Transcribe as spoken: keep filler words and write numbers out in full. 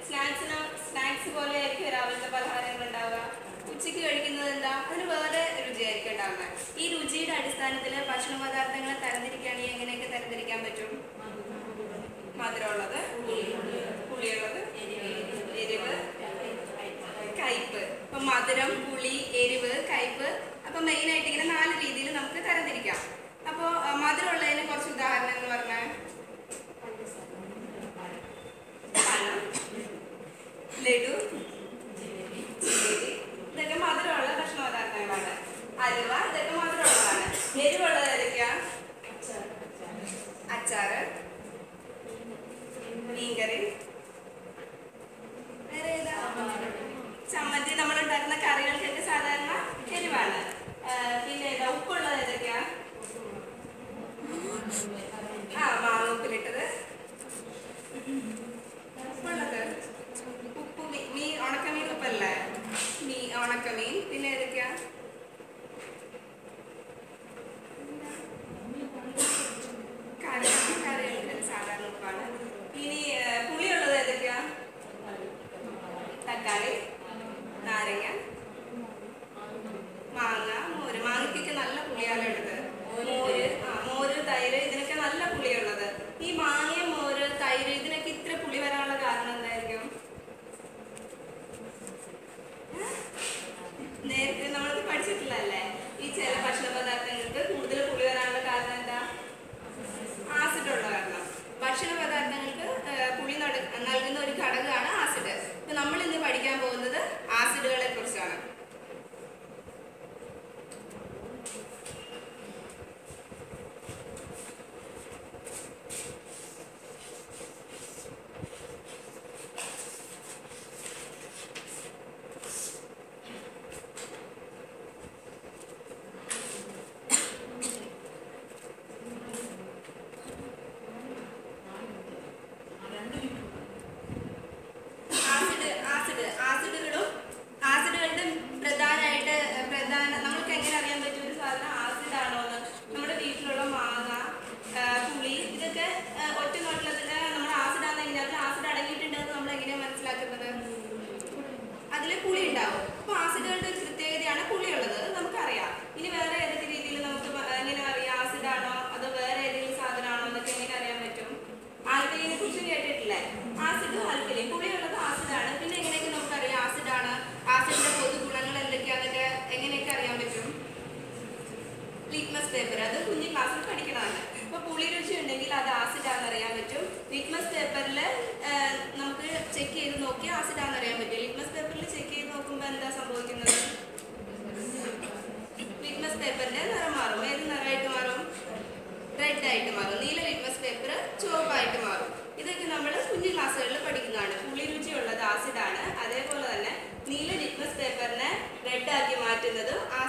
സ്നാക്സിന് snacks പോലെ ആയിരിക്കും രാവിലത്തെ പലഹാരങ്ങൾ ഉണ്ടാവുക. ഉച്ചയ്ക്ക് കഴിക്കുന്നത് എന്താ, അതിന് വേറെ രുചിയായിരിക്കും ഉണ്ടാവുന്നത്. ഈ രുചിയുടെ അടിസ്ഥാനത്തിൽ ഭക്ഷണ പദാർത്ഥങ്ങളെ തരംതിരിക്കുകയാണെങ്കിൽ എങ്ങനെയൊക്കെ തരംതിരിക്കാൻ പറ്റും? മധുരമുള്ളത്, പുളിയുള്ളത്, എരിവ്, കയ്പ്. അപ്പൊ മധുരം, പുളി, എരിവ്, കയ്പ്. അപ്പൊ മെയിൻ ആയിട്ട് ഇങ്ങനെ നാല് രീതിയിൽ നമുക്ക് തരംതിരിക്കാം. അപ്പോ മധുരമുള്ളതിന് കുറച്ച് ഉദാഹരണം എന്ന് പറഞ്ഞാൽ ലഡു, ജിലേബി, ഇതൊക്കെ മധുരമുള്ള ഭക്ഷണ പദാർത്ഥങ്ങളാണ്. അലുവ, ഇതൊക്കെ മധുരമുള്ളതാണ്. എരിവുള്ളത് ഏതൊക്കെയാ? അച്ചാറ്, മീൻകറി, വേറെ ഏതാ? ചമ്മന്തി. നമ്മൾ ഉണ്ടാക്കുന്ന കറികൾക്കൊക്കെ സാധാരണ എരിവാണ്. പിന്നെ ഏതാ? ഉപ്പുള്ളത് ഏതൊക്കെയാ? ആ മാങ്ങ ഉപ്പിലിട്ടത്, ഉപ്പുള്ളത് ഉപ്പു മീൻ, ഉണക്കമീൻ ഉപ്പല്ലേ? മീ ഉണക്കമീൻ. പിന്നെ ഏതൊക്കെയാ? കറി കറികൾക്ക് സാധാരണ ഉപ്പാണ്. ഇനി പുളിയുള്ളത് ഏതൊക്കെയാ? തക്കാളി, നാരങ്ങ, മാങ്ങ, മോര്. മാങ്ങയ്ക്കൊക്കെ നല്ല പുളിയാണ് ഉള്ളത്. മോര്, ആ മോര്, തൈര്, ഇതിനൊക്കെ നല്ല പുളിയുള്ളത്. ഈ മാങ്ങ, മോര്, തൈര് ഇതിനൊക്കെ ഇത്ര പുളി വരാനുള്ള കാരണം എന്തായിരിക്കും? നേരത്തെ നമ്മളത് പഠിച്ചിട്ടില്ലല്ലേ? ഈ ചില ഭക്ഷണ പദാർത്ഥങ്ങൾക്ക് കൂടുതൽ പുളി വരാനുള്ള കാരണം എന്താ? ആസിഡ് ഉള്ള കാരണം. ഭക്ഷണ പദാർത്ഥങ്ങൾക്ക് പുളി നൽകുന്ന ഒരു ഘടകമാണ് ആസിഡ്. ഇപ്പൊ നമ്മൾ ഇന്ന് പഠിക്കാൻ പോകുന്നത് ആസിഡുകളെ കുറിച്ചാണ്. ലിറ്റ്മസ് പേപ്പർ, അത് കുഞ്ഞു ക്ലാസ്സിൽ പഠിക്കണമാണ്. ഇപ്പൊ പുളി രുചി ഉണ്ടെങ്കിൽ അത് ആസിഡാണെന്ന് അറിയാൻ പറ്റും. ലിറ്റ്മസ് പേപ്പറിൽ നമുക്ക് ചെക്ക് ചെയ്ത് നോക്കി ആസിഡാണെന്ന് അറിയാൻ പറ്റും. ലിറ്റ്മസ് പേപ്പറിൽ ചെക്ക് ചെയ്ത് നോക്കുമ്പോൾ എന്താ സംഭവിക്കുന്നത്? ലിറ്റ്മസ് പേപ്പറിന്റെ നിറം മാറും. ഏത് നിറമായിട്ട് മാറും? റെഡ് ആയിട്ട് മാറും. നീല ലിറ്റ്മസ് പേപ്പർ ചുവപ്പായിട്ട് മാറും. ഇതൊക്കെ നമ്മൾ കുഞ്ഞു ക്ലാസ്സുകളിൽ പഠിക്കുന്നതാണ്. പുളി രുചിയുള്ളത് ആസിഡാണ്. അതേപോലെ തന്നെ നീല ലിറ്റ്മസ് പേപ്പറിനെ റെഡ് ആക്കി മാറ്റുന്നത്